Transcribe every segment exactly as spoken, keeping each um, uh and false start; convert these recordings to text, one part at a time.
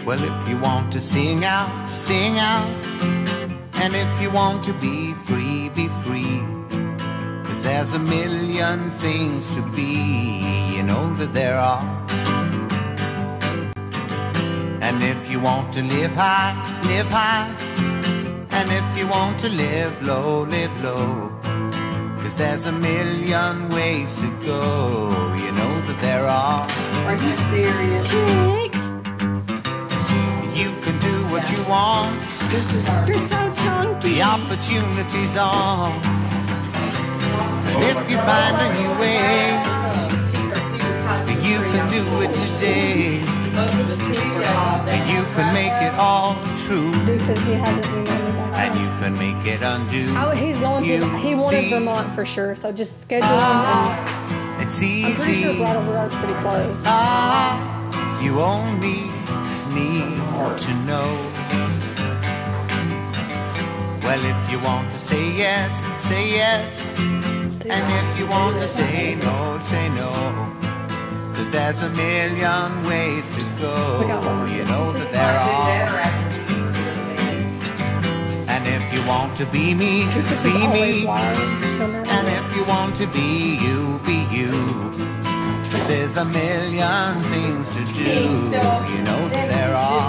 Well, if you want to sing out, sing out. And if you want to be free, be free. 'Cause there's a million things to be, you know that there are. And if you want to live high, live high. And if you want to live low, live low. 'Cause there's a million ways to go, you know that there are. Are you serious? Jake, You can do what you want. This is our you're so chunky. The opportunity's on. And if you find a new way, you can do it today. Most of his teeth are off. And you can make it all true. Doofus, he hasn't emailed me back. And you can make it undo. Oh, he's going to. You He wanted see. Vermont for sure, so just schedule him. And It's easy. I'm pretty sure Brattleboro's pretty close. Ah, you only need to know. Well, if you want to say yes, say yes. And if you want to say no, say no. 'Cause there's a million ways to go. We got one. You know that there are. And if you want to be me, Doofus is be always me. wild. No matter And what. if you want to be you, be you. 'Cause there's a million things to do. You know that there are.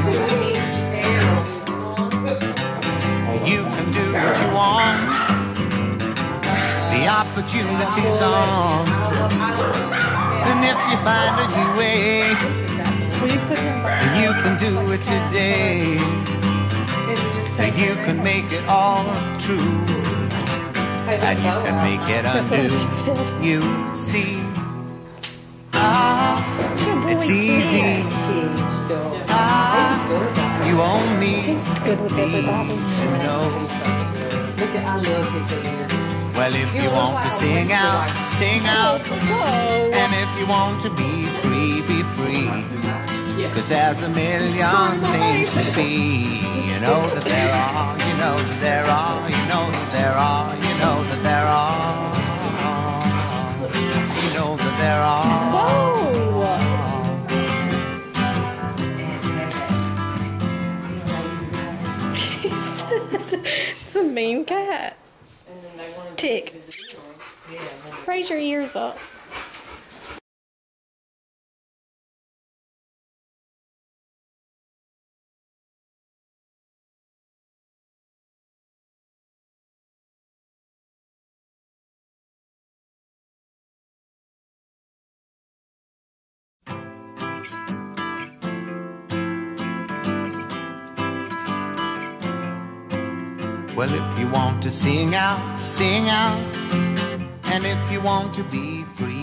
You can do what you want. The opportunity's on. And if you find a new way, Will you put him back? you can do it today. And you can make it all true. And you can make it That's what I undo. just said. You see, ah, Good boy, it's easy. Ted. Ah, you only He's good with everybody. to know. Look at, I love his hair. Well, if you want to sing out, sing out. Whoa. And if you want to be free, be free. Yes. 'Cause there's a million things to be. You know that there are, you know that there are, you know that there are, you know that there are. You know that there are. Whoa. It's a mean cat. Tick. Raise your ears up. Well, if you want to sing out, sing out. And if you want to be free,